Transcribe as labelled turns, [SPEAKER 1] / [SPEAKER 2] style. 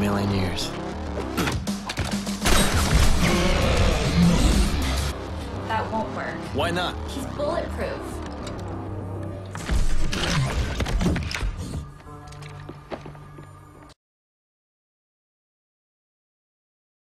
[SPEAKER 1] million years.
[SPEAKER 2] That won't work.
[SPEAKER 1] Why not?
[SPEAKER 2] He's bulletproof.